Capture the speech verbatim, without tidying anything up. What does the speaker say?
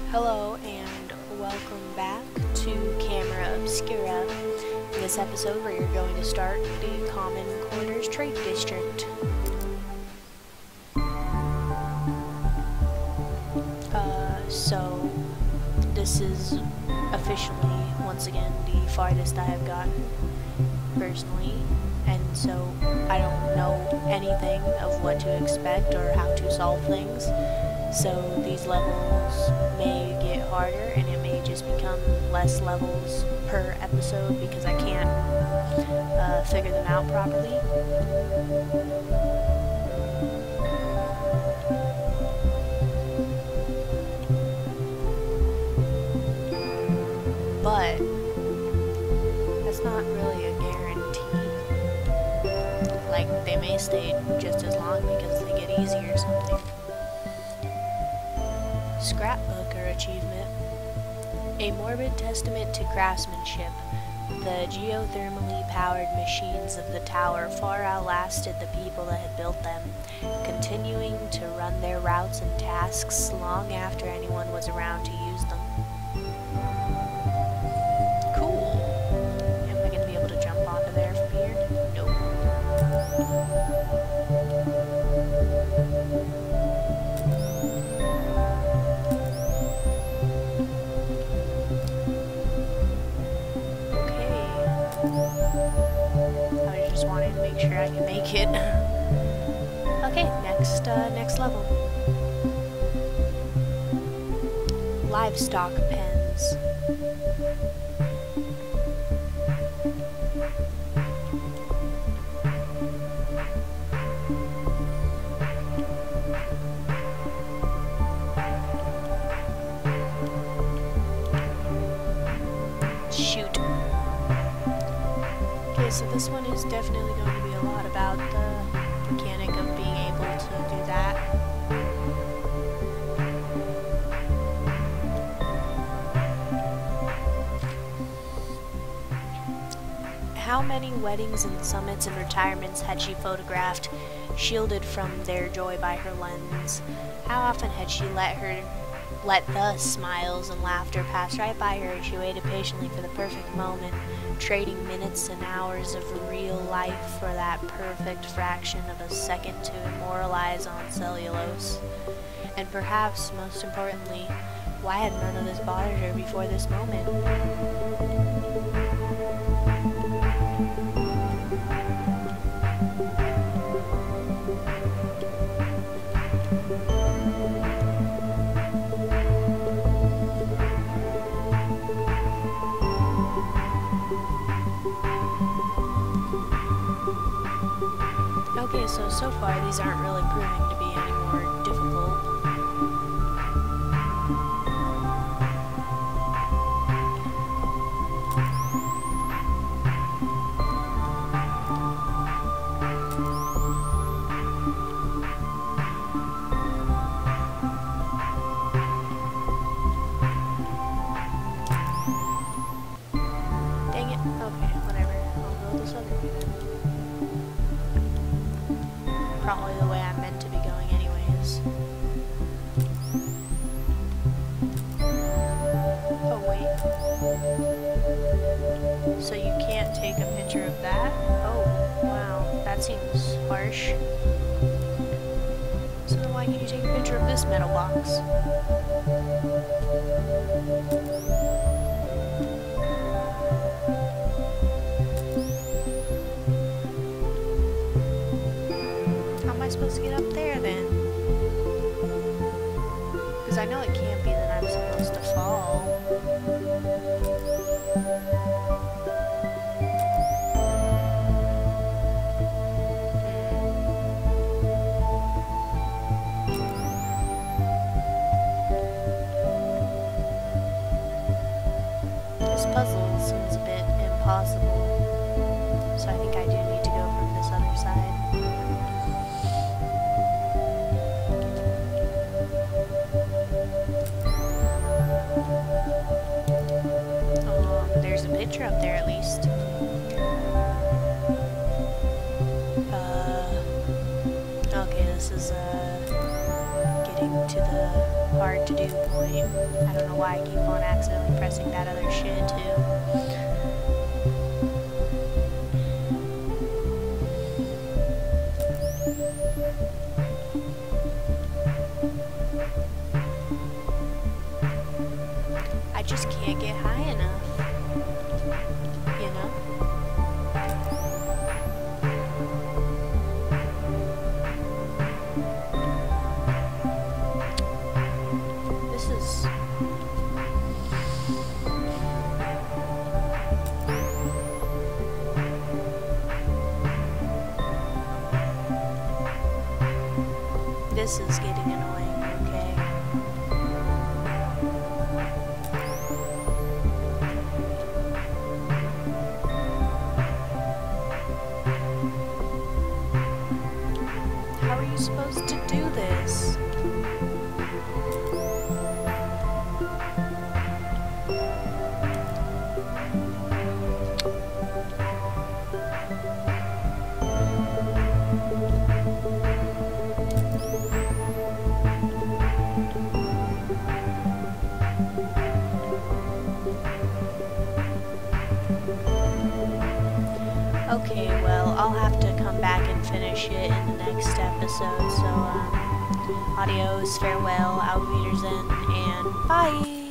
Hello and welcome back to Camera Obscura. In this episode where you're going to start the Common Quarters Trade District. Uh, so this is officially, once again, the farthest I have gotten personally, and so I don't know anything of what to expect or how to solve things. So these levels may get harder and it may just become less levels per episode because I can't uh, figure them out properly. But that's not really a guarantee. Like, they may stay just as long because they get easier or something. Scrapbooker achievement. A morbid testament to craftsmanship, the geothermally powered machines of the tower far outlasted the people that had built them, continuing to run their routes and tasks long after anyone was around to use them. Cool. Am I going to be able to jump onto there from here? Nope. I was just wanting to make sure I can make it. Okay, next, uh, next level. Livestock pens. Shoot. Okay, so this one is definitely going to be a lot about the mechanic of being able to do that. How many weddings and summits and retirements had she photographed, shielded from their joy by her lens? How often had she let her let the smiles and laughter pass right by her as she waited patiently for the perfect moment, trading minutes and hours of real life for that perfect fraction of a second to immortalize on cellulose? And perhaps, most importantly, why had none of this bothered her before this moment? Okay, so, so far these aren't really proving to be any more difficult. Dang it. Okay, whatever. I'll go this other way then. Probably the way I'm meant to be going anyways. Oh wait. So you can't take a picture of that? Oh, wow. That seems harsh. So then why can't you take a picture of this metal box? Supposed to get up there then? Because I know it can't be that I'm supposed to fall. This puzzle seems a bit impossible, so I think I do need to go from this other side. There's a picture up there at least. Uh, okay, this is uh, getting to the hard to do point. I don't know why I keep on accidentally pressing that other shit too. I just can't get high enough, you know? This is... This is getting annoying, okay? How are you supposed to do this? Okay, well, I'll have to come back and finish it in the next episode, so, um, adios, farewell, auf Wiedersehen, and bye!